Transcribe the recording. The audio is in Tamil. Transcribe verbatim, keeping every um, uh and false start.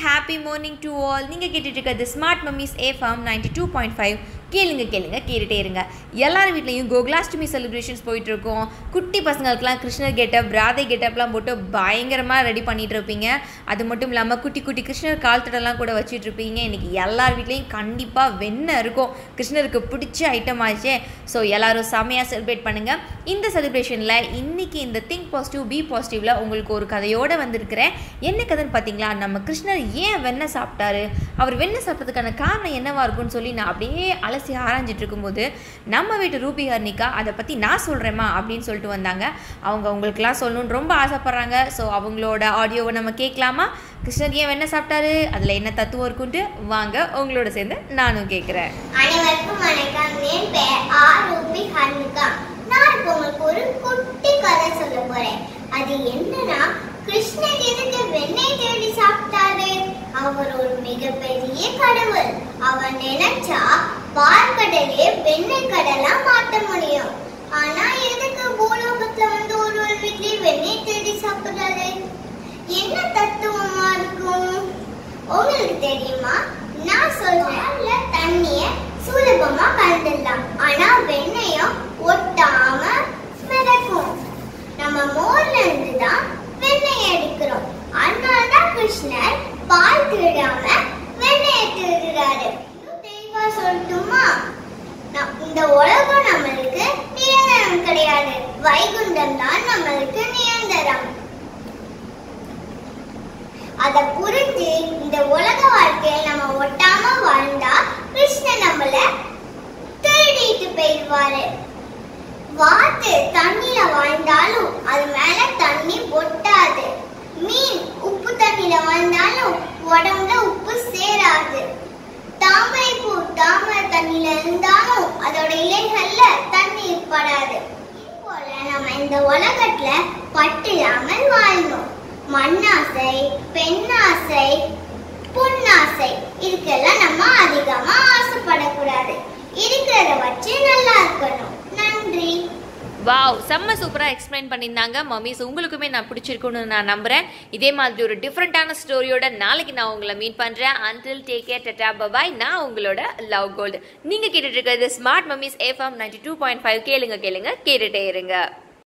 happy morning to all. நீங்கள் கேட்டுட்டு இருக்கிறது smart mummies FM ninety two point five. கேளுங்க கேளுங்க கேட்டுகிட்டே இருங்க. எல்லார் வீட்லேயும் கோகுலாஷ்டமி செலிப்ரேஷன்ஸ் போயிட்டுருக்கோம். குட்டி பசங்களுக்கெல்லாம் கிருஷ்ணர் கெட்டப் ராதை கெட்டப்லாம் போட்டு பயங்கரமாக ரெடி பண்ணிகிட்டு இருப்பீங்க. அது மட்டும் இல்லாமல் குட்டி குட்டி கிருஷ்ணர் கால்தடெல்லாம் கூட வச்சுட்ருப்பீங்க. இன்றைக்கி எல்லார் வீட்லேயும் கண்டிப்பாக வெண்ணெய் இருக்கும். கிருஷ்ணருக்கு பிடிச்ச ஐட்டம் ஆச்சே. ஸோ எல்லோரும் செம்மையாக செலிப்ரேட் பண்ணுங்கள். இந்த செலிப்ரேஷனில் இன்றைக்கி இந்த திங்க் பாசிட்டிவ் பி பாசிட்டிவில் உங்களுக்கு ஒரு கதையோடு வந்திருக்கிறேன். என்ன கதைன்னு பார்த்தீங்களா, நம்ம கிருஷ்ணர் ஏன் வெண்ணெய் சாப்பிட்டாரு, அவர் வெண்ணெய் சாப்பிட்றதுக்கான காரணம் என்னவாக இருக்கும்னு சொல்லி நான் அப்படியே அலசி ஆராய்ஞ்சிட்டு இருக்கும்போது நம்ம வீட்டு ரூபி ஹர்னிகா அதை பற்றி நான் சொல்கிறேம்மா அப்படின்னு சொல்லிட்டு வந்தாங்க. அவங்க உங்களுக்குலாம் சொல்லணும்னு ரொம்ப ஆசைப்பட்றாங்க. ஸோ அவங்களோட ஆடியோவை நம்ம கேட்கலாமா? கிருஷ்ணர் ஏன் வெண்ணெய் சாப்பிட்டாரு, அதில் என்ன தத்துவம் இருக்குன்ட்டு வாங்க உங்களோட சேர்ந்து நானும் கேட்குறேன். அனைவருக்கும் வணக்கம். என் பெயர் ஆர் ரூபி ஹர்னிகா. நான் இப்போ உங்களுக்கு ஒரு குட்டி கதை சொல்ல போறேன். அது என்னன்னா, கிருஷ்ணர் எதுக்கு வெண்ணெய் தேடி சாப்பிட்டாரு? அவர் ஒரு மிகப்பெரிய கடவுள். அவர் நினைச்சா பார்க்கடலே வெண்ணெய் கடலா மாற்ற முடியும். ஆனா எதுக்கு பூலோகத்துல வந்து ஒரு ஒரு வீட்லயும் வெண்ணெய் தேடி சாப்பிடுறாரு? என்ன தத்துவமா இருக்கும் உங்களுக்கு தெரியுமா? நான் சொல்றேன். தண்ணிய சுலபமா கலந்துடலாம், ஆனா வெண்ணெயம் ஒட்டாம மிதக்கும். நம்ம மோர்ல இருந்து தான் வெண்ணெய் எடுக்கிறோம். அதனாலதான் கிருஷ்ணர் பால் திருடாம வெண்ணெய் திருடுறாரு. தெளிவா சொல்லட்டுமா? இந்த உலகம் நம்மளுக்கு நிரந்தரம் கிடையாது. வைகுண்டம் தான் நம்மளுக்கு நிரந்தரம். அத புரிஞ்சு இந்த உலக வாழ்க்கையில நம்ம ஒட்டாம வாழ்ந்தா கிருஷ்ணன் நம்மள திருடிட்டு போயிடுவாரு. வாத்து தண்ணியில வாழ்ந்தாலும் அது மேல தண்ணி ஒட்டாது. மீன் உப்பு தண்ணியில வாழ்ந்தாலும் உடம்புல உப்பு சேராது. தாமரை பூ தாமரை தண்ணியில இருந்தாலும் அதோட இலைகள்ல தண்ணீர் படாது. போல நம்ம இந்த உலகத்துல பட்டில்லாமல் வாழணும். மண்ணாசை, பெண்ணாசை, பொன்னாசை இதுக்கெல்லாம் நம்ம அதிகமா ஆசைப்படக்கூடாது. இருக்கிறத வச்சு நல்லா இருக்கணும். நன்றி. வாவ், செம்ம சூப்பராக எக்ஸ்பிளைன் பண்ணியிருந்தாங்க மம்மிஸ். உங்களுக்குமே நான் பிடிச்சிருக்குன்னு நான் நம்புகிறேன். இதே மாதிரி ஒரு டிஃப்ரெண்ட்டான ஸ்டோரியோட நாளைக்கு நான் உங்களை மீட் பண்ணுறேன். Until take care, ta-ta bye-bye. நான் உங்களோட லவ் கோல்டு. நீங்கள் கேட்டுட்டு இருக்கிறது smart mummies FM ninety two point five. கேளுங்க கேளுங்க கேட்டுட்டே இருங்க.